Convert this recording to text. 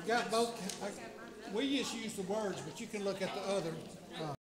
got both. We just use the words, but you can look at the other